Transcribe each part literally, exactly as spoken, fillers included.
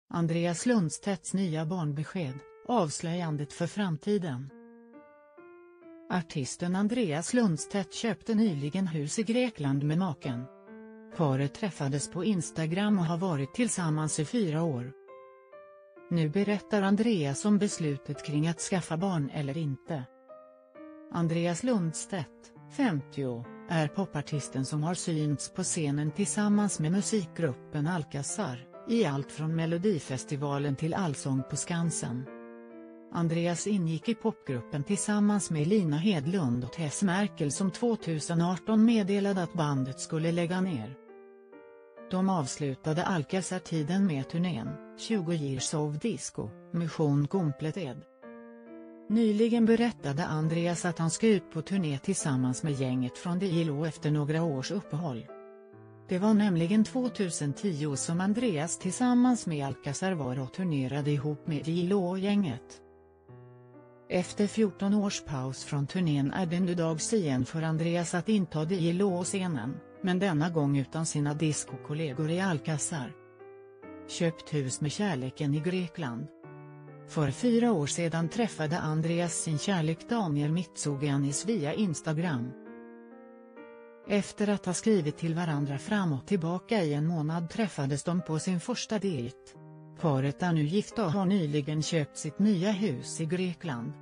Andreas Lundstedts nya barnbesked, avslöjandet för framtiden. Artisten Andreas Lundstedt köpte nyligen hus i Grekland med maken. Paret träffades på Instagram och har varit tillsammans i fyra år. Nu berättar Andreas om beslutet kring att skaffa barn eller inte. Andreas Lundstedt, femtio, är popartisten som har synts på scenen tillsammans med musikgruppen Alcazar, i allt från Melodifestivalen till Allsång på Skansen. Andreas ingick i popgruppen tillsammans med Lina Hedlund och Tess Merkel som tjugoarton meddelade att bandet skulle lägga ner. De avslutade Alcazar-tiden med turnén, tjugo Years of Disco, Mission Completed. Nyligen berättade Andreas att han ska ut på turné tillsammans med gänget från D J L O efter några års uppehåll. Det var nämligen tjugohundratio som Andreas tillsammans med Alcazar var och turnerade ihop med D J L O-gänget. Efter fjorton års paus från turnén är det nu dags igen för Andreas att inta D J L O-scenen, men denna gång utan sina discokollegor i Alcazar. Köpt hus med kärleken i Grekland. För fyra år sedan träffade Andreas sin kärlek Daniel Mitsogiannis via Instagram. Efter att ha skrivit till varandra fram och tillbaka i en månad träffades de på sin första dejt. Paret är nu gifta och har nyligen köpt sitt nya hus i Grekland.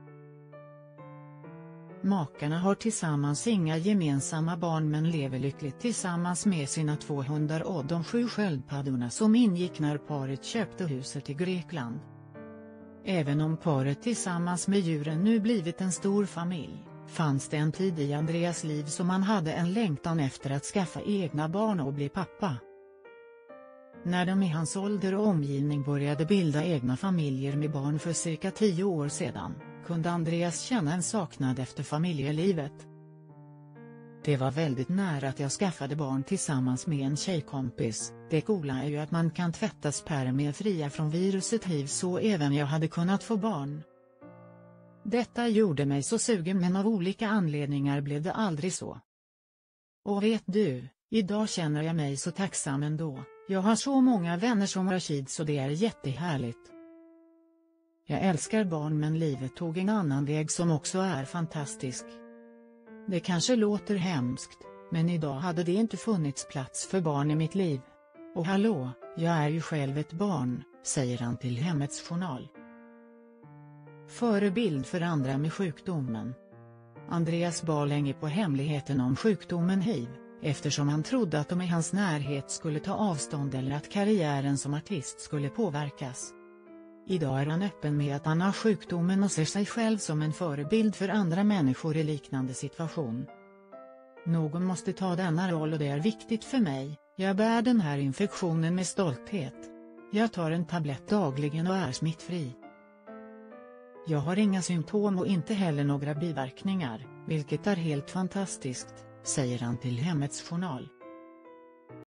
Makarna har tillsammans inga gemensamma barn men lever lyckligt tillsammans med sina två hundar och de sju sköldpaddorna som ingick när paret köpte huset i Grekland. Även om paret tillsammans med djuren nu blivit en stor familj, fanns det en tid i Andreas liv som han hade en längtan efter att skaffa egna barn och bli pappa. När de i hans ålder och omgivning började bilda egna familjer med barn för cirka tio år sedan, kunde Andreas känna en saknad efter familjelivet. Det var väldigt nära att jag skaffade barn tillsammans med en tjejkompis. Det coola är ju att man kan tvätta spermier fria från viruset H I V, så även jag hade kunnat få barn. Detta gjorde mig så sugen, men av olika anledningar blev det aldrig så. Och vet du, idag känner jag mig så tacksam ändå. Jag har så många vänner som har kids så det är jättehärligt. Jag älskar barn men livet tog en annan väg som också är fantastisk. Det kanske låter hemskt, men idag hade det inte funnits plats för barn i mitt liv. Och hallå, jag är ju själv ett barn, säger han till Hemmets Journal. Förebild för andra med sjukdomen. Andreas bar länge på hemligheten om sjukdomen H I V, eftersom han trodde att de i hans närhet skulle ta avstånd eller att karriären som artist skulle påverkas. Idag är han öppen med att han har sjukdomen och ser sig själv som en förebild för andra människor i liknande situation. Någon måste ta denna roll och det är viktigt för mig. Jag bär den här infektionen med stolthet. Jag tar en tablett dagligen och är smittfri. Jag har inga symptom och inte heller några biverkningar, vilket är helt fantastiskt, säger han till Hemmets Journal.